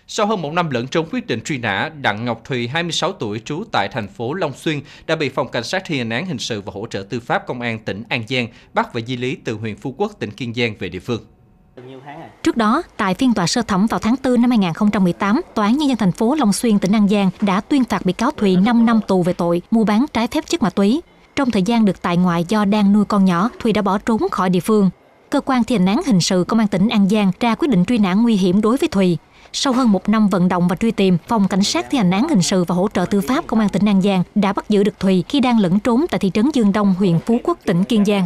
Sau hơn 1 năm lẫn trốn quyết định truy nã, Đặng Ngọc Thùy, 26 tuổi, trú tại thành phố Long Xuyên, đã bị Phòng Cảnh sát thi hành án hình sự và hỗ trợ tư pháp Công an tỉnh An Giang bắt và di lý từ huyện Phú Quốc, tỉnh Kiên Giang về địa phương. Trước đó, tại phiên tòa sơ thẩm vào tháng 4 năm 2018, Tòa án Nhân dân thành phố Long Xuyên, tỉnh An Giang đã tuyên phạt bị cáo Thùy 5 năm tù về tội mua bán trái phép chất ma túy. Trong thời gian được tại ngoại do đang nuôi con nhỏ, Thùy đã bỏ trốn khỏi địa phương. Cơ quan thi hành án hình sự Công an tỉnh An Giang ra quyết định truy nã nguy hiểm đối với Thùy. Sau hơn 1 năm vận động và truy tìm, Phòng Cảnh sát thi hành án hình sự và hỗ trợ tư pháp Công an tỉnh An Giang đã bắt giữ được Thùy khi đang lẫn trốn tại thị trấn Dương Đông, huyện Phú Quốc, tỉnh Kiên Giang.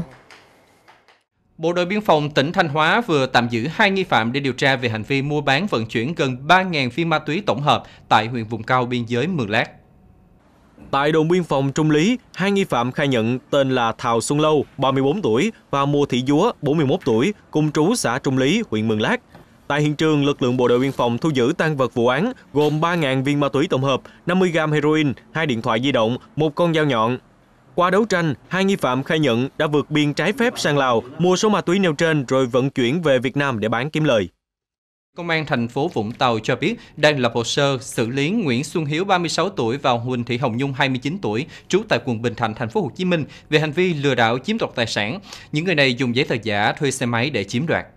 Bộ đội biên phòng tỉnh Thanh Hóa vừa tạm giữ 2 nghi phạm để điều tra về hành vi mua bán vận chuyển gần 3.000 viên ma túy tổng hợp tại huyện vùng cao biên giới Mường Lát. Tại đồn biên phòng Trung Lý, 2 nghi phạm khai nhận tên là Thào Xuân Lâu, 34 tuổi và Mùa Thị Dúa, 41 tuổi, cùng trú xã Trung Lý, huyện Mường Lát. Tại hiện trường, lực lượng bộ đội biên phòng thu giữ tang vật vụ án gồm 3.000 viên ma túy tổng hợp, 50 gram heroin, 2 điện thoại di động, 1 con dao nhọn. Qua đấu tranh, 2 nghi phạm khai nhận đã vượt biên trái phép sang Lào, mua số ma túy nêu trên rồi vận chuyển về Việt Nam để bán kiếm lời. Công an thành phố Vũng Tàu cho biết đang lập hồ sơ xử lý Nguyễn Xuân Hiếu, 36 tuổi và Huỳnh Thị Hồng Nhung, 29 tuổi, trú tại quận Bình Thạnh, thành phố Hồ Chí Minh về hành vi lừa đảo chiếm đoạt tài sản. Những người này dùng giấy tờ giả thuê xe máy để chiếm đoạt.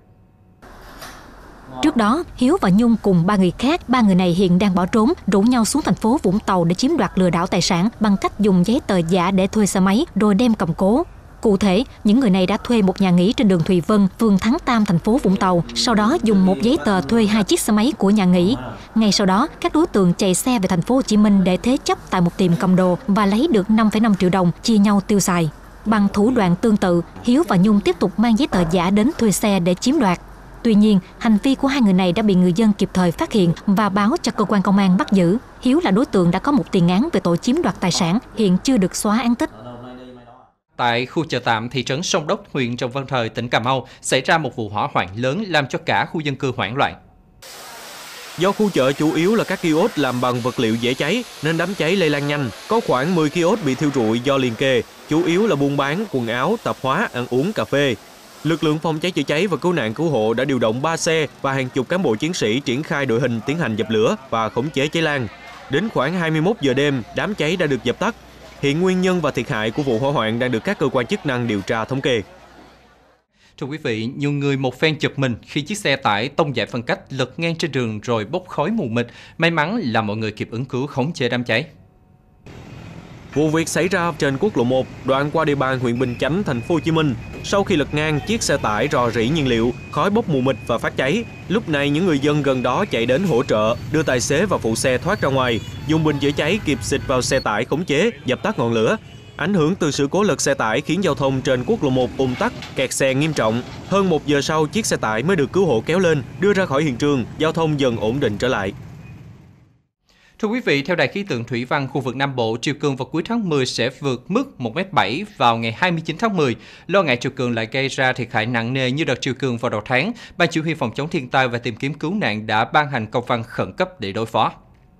Trước đó, Hiếu và Nhung cùng 3 người khác, 3 người này hiện đang bỏ trốn, rủ nhau xuống thành phố Vũng Tàu để chiếm đoạt lừa đảo tài sản bằng cách dùng giấy tờ giả để thuê xe máy rồi đem cầm cố. Cụ thể, những người này đã thuê một nhà nghỉ trên đường Thùy Vân, phường Thắng Tam, thành phố Vũng Tàu, sau đó dùng một giấy tờ thuê 2 chiếc xe máy của nhà nghỉ. Ngay sau đó, các đối tượng chạy xe về thành phố Hồ Chí Minh để thế chấp tại một tiệm cầm đồ và lấy được 5,5 triệu đồng chia nhau tiêu xài. Bằng thủ đoạn tương tự, Hiếu và Nhung tiếp tục mang giấy tờ giả đến thuê xe để chiếm đoạt. Tuy nhiên, hành vi của 2 người này đã bị người dân kịp thời phát hiện và báo cho cơ quan công an bắt giữ. Hiếu là đối tượng đã có một tiền án về tội chiếm đoạt tài sản, hiện chưa được xóa án tích. Tại khu chợ tạm thị trấn Sông Đốc, huyện Trần Văn Thời, tỉnh Cà Mau, xảy ra một vụ hỏa hoạn lớn làm cho cả khu dân cư hoảng loạn. Do khu chợ chủ yếu là các kiosk làm bằng vật liệu dễ cháy nên đám cháy lây lan nhanh. Có khoảng 10 kiosk bị thiêu rụi do liền kề, chủ yếu là buôn bán quần áo, tạp hóa, ăn uống, cà phê. Lực lượng phòng cháy chữa cháy và cứu nạn cứu hộ đã điều động 3 xe và hàng chục cán bộ chiến sĩ triển khai đội hình tiến hành dập lửa và khống chế cháy lan. Đến khoảng 21 giờ đêm, đám cháy đã được dập tắt. Hiện nguyên nhân và thiệt hại của vụ hỏa hoạn đang được các cơ quan chức năng điều tra thống kê. Thưa quý vị, nhiều người một phen giật mình khi chiếc xe tải tông giải phân cách lật ngang trên đường rồi bốc khói mù mịt. May mắn là mọi người kịp ứng cứu khống chế đám cháy. Vụ việc xảy ra trên quốc lộ 1, đoạn qua địa bàn huyện Bình Chánh, thành phố Hồ Chí Minh. Sau khi lật ngang, chiếc xe tải rò rỉ nhiên liệu, khói bốc mù mịt và phát cháy. Lúc này những người dân gần đó chạy đến hỗ trợ, đưa tài xế và phụ xe thoát ra ngoài, dùng bình chữa cháy kịp xịt vào xe tải khống chế, dập tắt ngọn lửa. Ảnh hưởng từ sự cố lật xe tải khiến giao thông trên quốc lộ 1 ùn tắc, kẹt xe nghiêm trọng. Hơn 1 giờ sau, chiếc xe tải mới được cứu hộ kéo lên, đưa ra khỏi hiện trường, giao thông dần ổn định trở lại. Thưa quý vị, theo Đài khí tượng thủy văn khu vực Nam Bộ, triều cường vào cuối tháng 10 sẽ vượt mức 1,7 m vào ngày 29 tháng 10. Lo ngại triều cường lại gây ra thiệt hại nặng nề như đợt triều cường vào đầu tháng, Ban Chỉ huy phòng chống thiên tai và tìm kiếm cứu nạn đã ban hành công văn khẩn cấp để đối phó.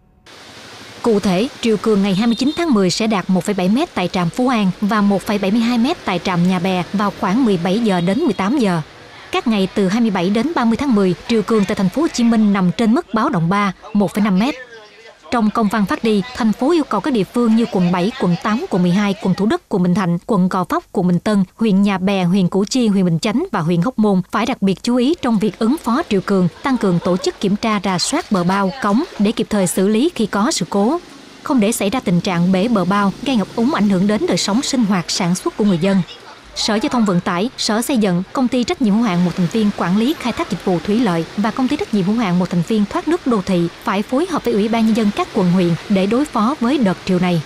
Cụ thể, triều cường ngày 29 tháng 10 sẽ đạt 1,7 m tại trạm Phú An và 1,72 m tại trạm Nhà Bè vào khoảng 17 giờ đến 18 giờ. Các ngày từ 27 đến 30 tháng 10, triều cường tại thành phố Hồ Chí Minh nằm trên mức báo động 3, 1,5 m. Trong công văn phát đi, thành phố yêu cầu các địa phương như quận 7, quận 8, quận 12, quận Thủ Đức, quận Bình Thạnh, quận Gò Vấp, quận Bình Tân, huyện Nhà Bè, huyện Củ Chi, huyện Bình Chánh và huyện Hóc Môn phải đặc biệt chú ý trong việc ứng phó triều cường, tăng cường tổ chức kiểm tra rà soát bờ bao, cống để kịp thời xử lý khi có sự cố. Không để xảy ra tình trạng bể bờ bao, gây ngập úng ảnh hưởng đến đời sống sinh hoạt sản xuất của người dân. Sở Giao thông Vận tải, Sở Xây dựng, Công ty trách nhiệm hữu hạn một thành viên quản lý khai thác dịch vụ thủy lợi và Công ty trách nhiệm hữu hạn một thành viên thoát nước đô thị phải phối hợp với Ủy ban Nhân dân các quận huyện để đối phó với đợt triều này.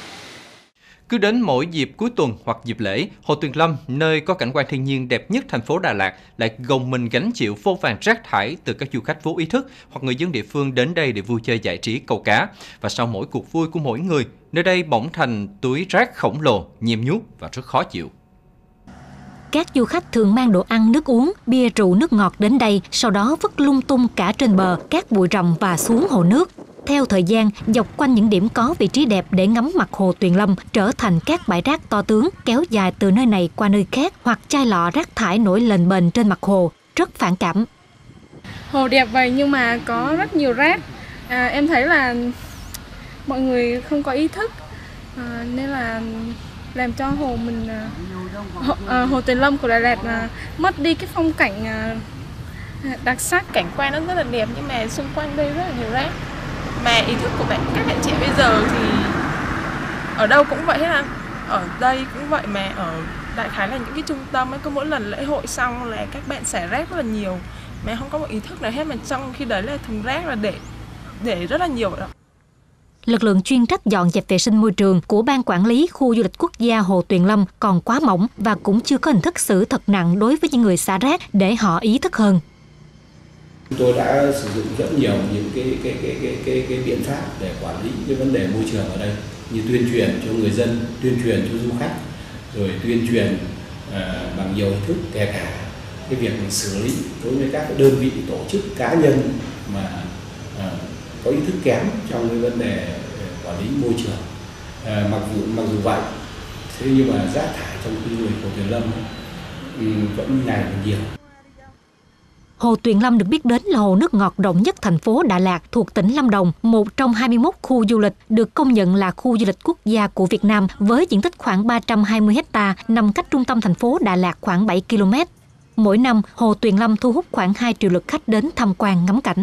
Cứ đến mỗi dịp cuối tuần hoặc dịp lễ, Hồ Tuyền Lâm, nơi có cảnh quan thiên nhiên đẹp nhất thành phố Đà Lạt, lại gồng mình gánh chịu vô vàn rác thải từ các du khách vô ý thức hoặc người dân địa phương đến đây để vui chơi giải trí câu cá. Và sau mỗi cuộc vui của mỗi người, nơi đây bỗng thành túi rác khổng lồ, nhiễm nhút và rất khó chịu. Các du khách thường mang đồ ăn, nước uống, bia rượu, nước ngọt đến đây, sau đó vứt lung tung cả trên bờ, các bụi rậm và xuống hồ nước. Theo thời gian, dọc quanh những điểm có vị trí đẹp để ngắm mặt Hồ Tuyền Lâm trở thành các bãi rác to tướng kéo dài từ nơi này qua nơi khác hoặc chai lọ rác thải nổi lềnh bềnh trên mặt hồ, rất phản cảm. Hồ đẹp vậy nhưng mà có rất nhiều rác. Em thấy là mọi người không có ý thức nên là làm cho hồ mình Hồ Tuyền Lâm của Đà Lạt mất đi cái phong cảnh đặc sắc. Cảnh quan nó rất là đẹp nhưng mà xung quanh đây rất là nhiều rác. Mà ý thức của các bạn trẻ bây giờ thì ở đâu cũng vậy hết à. Ở đây cũng vậy, mà ở đại khái là những cái trung tâm ấy, cứ mỗi lần lễ hội xong là các bạn xả rác rất là nhiều mà không có một ý thức nào hết, mà trong khi đấy là thùng rác là để rất là nhiều đó. Lực lượng chuyên trách dọn dẹp vệ sinh môi trường của Ban Quản lý Khu du lịch quốc gia Hồ Tuyền Lâm còn quá mỏng và cũng chưa có hình thức xử thật nặng đối với những người xả rác để họ ý thức hơn. Chúng tôi đã sử dụng rất nhiều những cái biện pháp để quản lý cái vấn đề môi trường ở đây, như tuyên truyền cho người dân, tuyên truyền cho du khách, rồi tuyên truyền bằng nhiều hình thức, kể cả cái việc xử lý đối với các đơn vị, tổ chức, cá nhân mà có ý thức kém trong cái vấn đề quản lý môi trường. Mặc dù vậy, thế nhưng mà rác thải trong khu du lịch Hồ Tuyền Lâm vẫn ngày một nhiều. Hồ Tuyền Lâm được biết đến là hồ nước ngọt rộng nhất thành phố Đà Lạt thuộc tỉnh Lâm Đồng, một trong 21 khu du lịch được công nhận là khu du lịch quốc gia của Việt Nam với diện tích khoảng 320 ha, nằm cách trung tâm thành phố Đà Lạt khoảng 7 km. Mỗi năm, Hồ Tuyền Lâm thu hút khoảng 2 triệu lượt khách đến tham quan ngắm cảnh.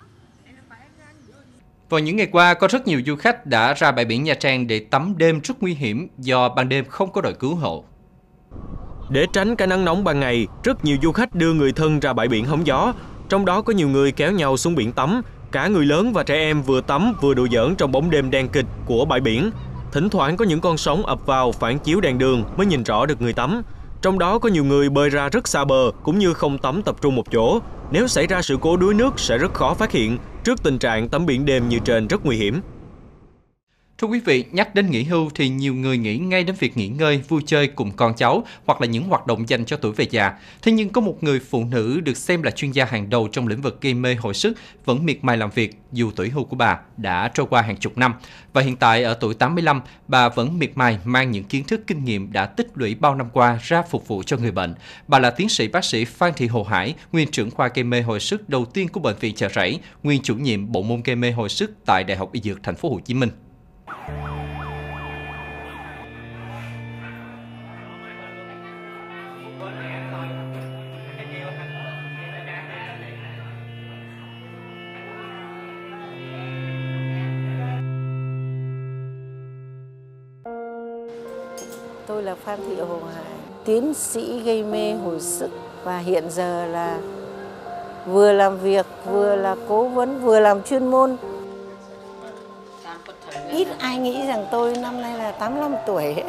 Vào những ngày qua, có rất nhiều du khách đã ra bãi biển Nha Trang để tắm đêm rất nguy hiểm do ban đêm không có đội cứu hộ. Để tránh cái nắng nóng ban ngày, rất nhiều du khách đưa người thân ra bãi biển hóng gió. Trong đó có nhiều người kéo nhau xuống biển tắm. Cả người lớn và trẻ em vừa tắm vừa đùa giỡn trong bóng đêm đen kịt của bãi biển. Thỉnh thoảng có những con sóng ập vào phản chiếu đèn đường mới nhìn rõ được người tắm. Trong đó có nhiều người bơi ra rất xa bờ cũng như không tắm tập trung một chỗ. Nếu xảy ra sự cố đuối nước sẽ rất khó phát hiện. Trước tình trạng tắm biển đêm như trên rất nguy hiểm. Thưa quý vị, nhắc đến nghỉ hưu thì nhiều người nghĩ ngay đến việc nghỉ ngơi, vui chơi cùng con cháu hoặc là những hoạt động dành cho tuổi về già. Thế nhưng có một người phụ nữ được xem là chuyên gia hàng đầu trong lĩnh vực gây mê hồi sức vẫn miệt mài làm việc dù tuổi hưu của bà đã trôi qua hàng chục năm. Và hiện tại ở tuổi 85, bà vẫn miệt mài mang những kiến thức kinh nghiệm đã tích lũy bao năm qua ra phục vụ cho người bệnh. Bà là tiến sĩ bác sĩ Phan Thị Hồ Hải, nguyên trưởng khoa gây mê hồi sức đầu tiên của bệnh viện Chợ Rẫy, nguyên chủ nhiệm bộ môn gây mê hồi sức tại Đại học Y Dược Thành phố Hồ Chí Minh. Tôi là Phan Thị Hồ Hải, tiến sĩ gây mê hồi sức và hiện giờ là vừa làm việc, vừa là cố vấn, vừa làm chuyên môn. Ít ai nghĩ rằng tôi năm nay là 85 tuổi hết.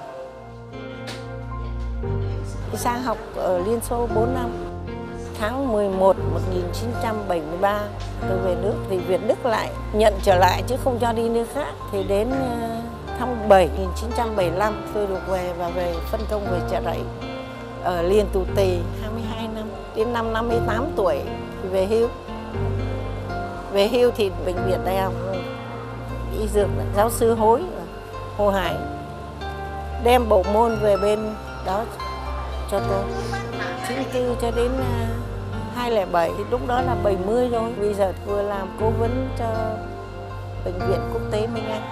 Sang học ở Liên Xô 4 năm. Tháng 11 1973 tôi về nước thì Việt Đức lại nhận trở lại chứ không cho đi nước khác. Thì đến tháng 7 1975 tôi được về và về phân công về Chợ Rẫy ở Liên Tù Tì 22 năm. Đến năm 58 tuổi thì về hưu. Về hưu thì bệnh viện Đại học Y Dược giáo sư Hồ Hải đem bộ môn về bên đó cho tôi. 94 cho đến 2007 thì lúc đó là 70 rồi. Bây giờ vừa làm cố vấn cho bệnh viện quốc tế Minh Anh.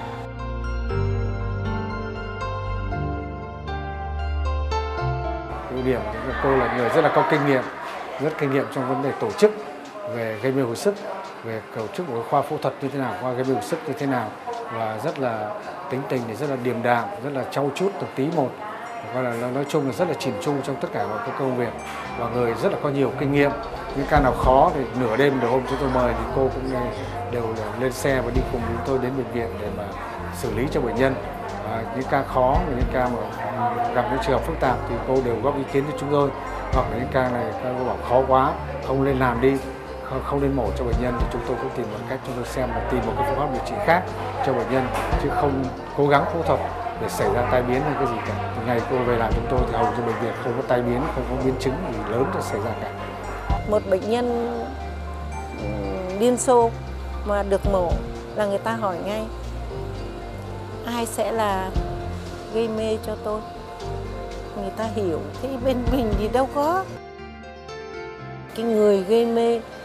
Ưu điểm của cô là người rất là có kinh nghiệm, rất kinh nghiệm trong vấn đề tổ chức về gây mê hồi sức, về tổ chức của khoa phẫu thuật như thế nào, khoa gây mê hồi sức như thế nào, và rất là tính tình thì rất là điềm đạm, rất là trau chuốt từng tí một. Và nói chung là rất là chỉn chu trong tất cả mọi các công việc và người rất là có nhiều kinh nghiệm. Những ca nào khó thì nửa đêm nửa hôm chúng tôi mời thì cô cũng đều lên xe và đi cùng chúng tôi đến bệnh viện để mà xử lý cho bệnh nhân. Những ca khó, những ca mà gặp những trường hợp phức tạp thì cô đều góp ý kiến cho chúng tôi. Hoặc là những ca này cô bảo khó quá, không nên làm đi, không nên mổ cho bệnh nhân thì chúng tôi cũng tìm một cách chúng tôi xem là tìm một cái phương pháp điều trị khác cho bệnh nhân chứ không cố gắng phẫu thuật để xảy ra tai biến hay cái gì cả. Từ ngày cô về làm chúng tôi thì hầu như bệnh viện không có tai biến, không có biến chứng gì lớn để xảy ra cả. Một bệnh nhân Liên Xô mà được mổ là người ta hỏi ngay ai sẽ là gây mê cho tôi. Người ta hiểu, thế bên mình thì đâu có. Cái người gây mê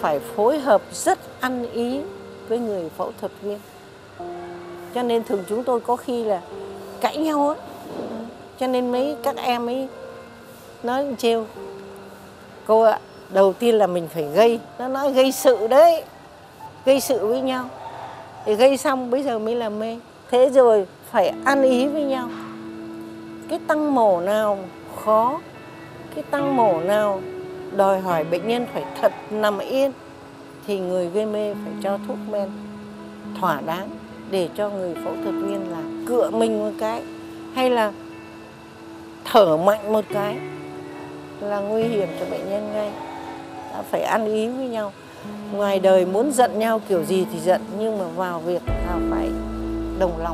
phải phối hợp rất ăn ý với người phẫu thuật viên. Cho nên thường chúng tôi có khi là cãi nhau á. Cho nên các em ấy nói trêu: cô ạ, đầu tiên là mình phải gây. Nó nói gây sự đấy, gây sự với nhau. Thì gây xong bây giờ mới là mê. Thế rồi phải ăn ý với nhau. Cái tăng mổ nào khó, cái tăng mổ nào đòi hỏi bệnh nhân phải thật nằm yên, thì người gây mê phải cho thuốc men thỏa đáng để cho người phẫu thuật viên là cựa mình một cái hay là thở mạnh một cái là nguy hiểm cho bệnh nhân ngay. Đã phải ăn ý với nhau. Ngoài đời muốn giận nhau kiểu gì thì giận, nhưng mà vào việc là phải đồng lòng.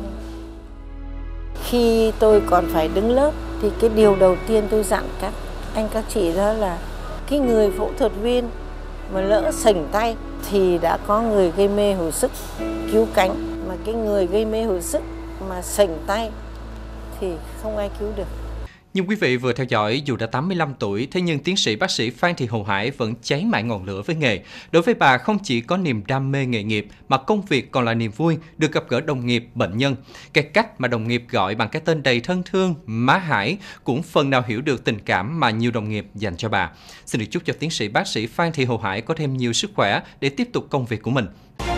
Khi tôi còn phải đứng lớp thì cái điều đầu tiên tôi dặn các anh các chị đó là cái người phẫu thuật viên mà lỡ sẩy tay thì đã có người gây mê hồi sức cứu cánh, mà cái người gây mê hồi sức mà sẩy tay thì không ai cứu được. Nhưng quý vị vừa theo dõi, dù đã 85 tuổi, thế nhưng tiến sĩ bác sĩ Phan Thị Hồ Hải vẫn cháy mãi ngọn lửa với nghề. Đối với bà, không chỉ có niềm đam mê nghề nghiệp, mà công việc còn là niềm vui được gặp gỡ đồng nghiệp, bệnh nhân. Cái cách mà đồng nghiệp gọi bằng cái tên đầy thân thương, má Hải, cũng phần nào hiểu được tình cảm mà nhiều đồng nghiệp dành cho bà. Xin được chúc cho tiến sĩ bác sĩ Phan Thị Hồ Hải có thêm nhiều sức khỏe để tiếp tục công việc của mình.